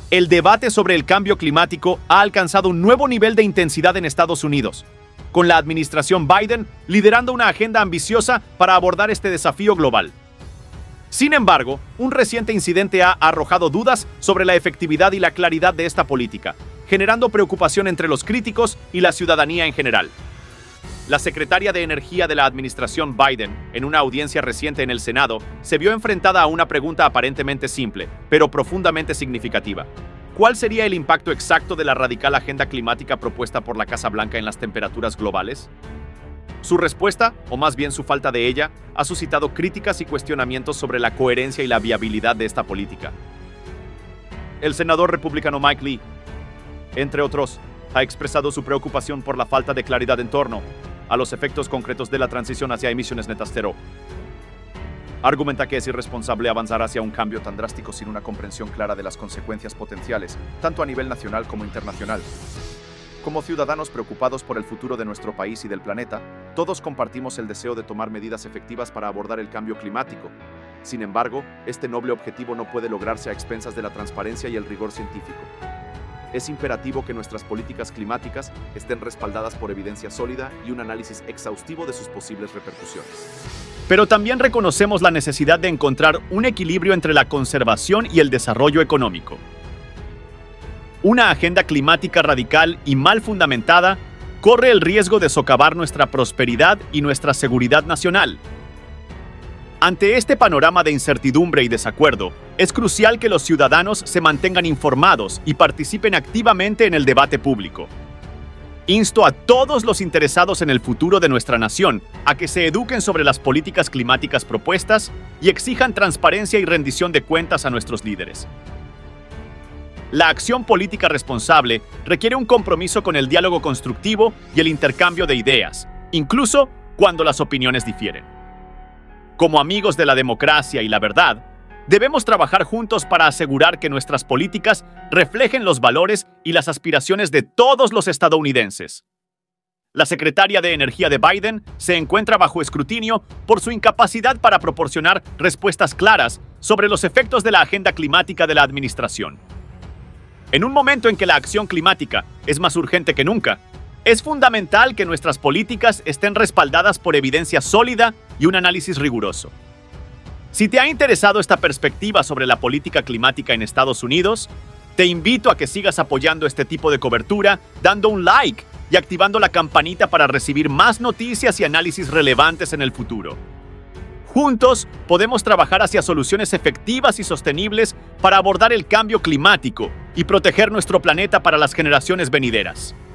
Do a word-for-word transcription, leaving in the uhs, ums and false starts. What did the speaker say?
El debate sobre el cambio climático ha alcanzado un nuevo nivel de intensidad en Estados Unidos, con la administración Biden liderando una agenda ambiciosa para abordar este desafío global. Sin embargo, un reciente incidente ha arrojado dudas sobre la efectividad y la claridad de esta política, generando preocupación entre los críticos y la ciudadanía en general. La secretaria de Energía de la administración Biden, en una audiencia reciente en el Senado, se vio enfrentada a una pregunta aparentemente simple, pero profundamente significativa. ¿Cuál sería el impacto exacto de la radical agenda climática propuesta por la Casa Blanca en las temperaturas globales? Su respuesta, o más bien su falta de ella, ha suscitado críticas y cuestionamientos sobre la coherencia y la viabilidad de esta política. El senador republicano Mike Lee, entre otros, ha expresado su preocupación por la falta de claridad en torno a los efectos concretos de la transición hacia emisiones netas cero. Argumenta que es irresponsable avanzar hacia un cambio tan drástico sin una comprensión clara de las consecuencias potenciales, tanto a nivel nacional como internacional. Como ciudadanos preocupados por el futuro de nuestro país y del planeta, todos compartimos el deseo de tomar medidas efectivas para abordar el cambio climático. Sin embargo, este noble objetivo no puede lograrse a expensas de la transparencia y el rigor científico. Es imperativo que nuestras políticas climáticas estén respaldadas por evidencia sólida y un análisis exhaustivo de sus posibles repercusiones. Pero también reconocemos la necesidad de encontrar un equilibrio entre la conservación y el desarrollo económico. Una agenda climática radical y mal fundamentada corre el riesgo de socavar nuestra prosperidad y nuestra seguridad nacional. Ante este panorama de incertidumbre y desacuerdo, es crucial que los ciudadanos se mantengan informados y participen activamente en el debate público. Insto a todos los interesados en el futuro de nuestra nación a que se eduquen sobre las políticas climáticas propuestas y exijan transparencia y rendición de cuentas a nuestros líderes. La acción política responsable requiere un compromiso con el diálogo constructivo y el intercambio de ideas, incluso cuando las opiniones difieren. Como amigos de la democracia y la verdad, debemos trabajar juntos para asegurar que nuestras políticas reflejen los valores y las aspiraciones de todos los estadounidenses. La secretaria de Energía de Biden se encuentra bajo escrutinio por su incapacidad para proporcionar respuestas claras sobre los efectos de la agenda climática de la administración. En un momento en que la acción climática es más urgente que nunca, es fundamental que nuestras políticas estén respaldadas por evidencia sólida y un análisis riguroso. Si te ha interesado esta perspectiva sobre la política climática en Estados Unidos, te invito a que sigas apoyando este tipo de cobertura, dando un like y activando la campanita para recibir más noticias y análisis relevantes en el futuro. Juntos podemos trabajar hacia soluciones efectivas y sostenibles para abordar el cambio climático y proteger nuestro planeta para las generaciones venideras.